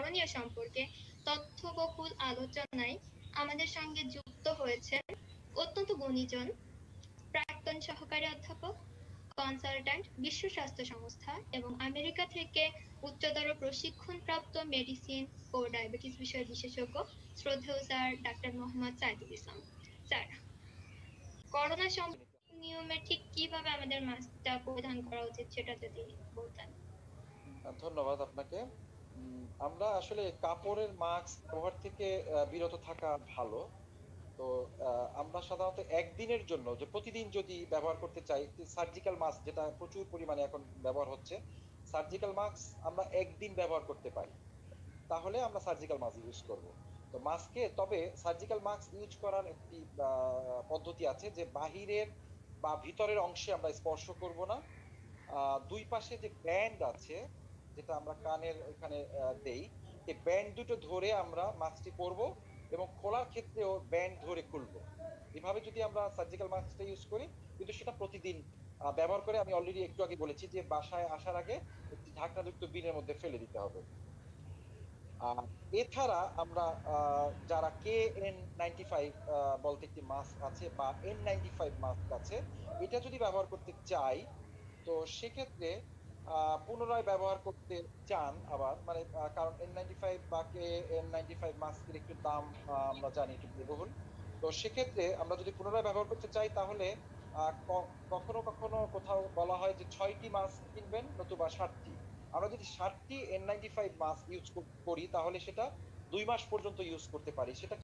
করণীয় সম্পর্কে তথ্যবহুল আলোচনায় আমাদের সঙ্গে যুক্ত হয়েছেন অত্যন্ত গুণীজন প্রাক্তন সহকারী অধ্যাপক, কনসালট্যান্ট, বিশ্ব স্বাস্থ্য সংস্থা এবং আমেরিকা থেকে উচ্চতর প্রশিক্ষণপ্রাপ্ত মেডিসিন ও ডায়াবেটিস বিষয়ে বিশেষজ্ঞ শ্রদ্ধেয় sir doctor Mohammad Saidul Islam. Sir, corona নিয়মে ঠিক কিভাবে আমাদের মাস্কটা পরিধান করা উচিত সেটা যদি বলতেন। ধন্যবাদ আপনাকে। আমরা আসলে কাপড়ের মাস্ক ব্যবহার থেকে বিরত থাকা ভালো। তো আমরা সাধারণত একদিনের জন্য, যে প্রতিদিন যদি ব্যবহার করতে চাই, সার্জিক্যাল মাস্ক যেটা প্রচুর পরিমাণে এখন ব্যবহার হচ্ছে, সার্জিক্যাল মাস্ক আমরা একদিন ব্যবহার করতে পারি, তাহলে আমরা সার্জিক্যাল মাস্ক ইউজ করব। তো মাস্কে তবে সার্জিক্যাল মাস্ক ইউজ করার একটি পদ্ধতি আছে, যে বাহিরের বা ভিতরের অংশে আমরা স্পর্শ করব না। দুই পাশে যে ব্যান্ড আছে, যেটা আমরা কানের এখানে দেই, এই ব্যান্ড দুটো ধরে আমরা মাস্কটি পরব, এবং খোলার ক্ষেত্রেও ব্যান্ড ধরে খুলবো। এভাবে যদি আমরা সার্জিক্যাল মাস্কটা ইউজ করি, কিন্তু সেটা প্রতিদিন ব্যবহার করে, আমি অলরেডি একটু আগে বলেছি যে বাসায় আসার আগে একটি ঢাকনাযুক্ত বিনের মধ্যে ফেলে দিতে হবে। আর এছাড়া আমরা যারা KN95 বলতে একটি মাস্ক আছে, বা N95 মাস্ক আছে, এটা যদি ব্যবহার করতে চাই, তো সেক্ষেত্রে পুনরায় ব্যবহার করতে চান আবার, মানে কারণ N95 বা KN95 মাস্কের একটু দাম আমরা জানি একটু ব্যয়বহুল। তো সেক্ষেত্রে আমরা যদি পুনরায় ব্যবহার করতে চাই, তাহলে কখনো কখনো কোথাও বলা হয় যে 6টি মাস্ক কিনবেন, নতুবা 7টি। আমরা যদি 7টি N95 মাস্ক ইউজ করি, তাহলে সেটা 2 মাস পর্যন্ত ইউজ করতে পারি। সেটা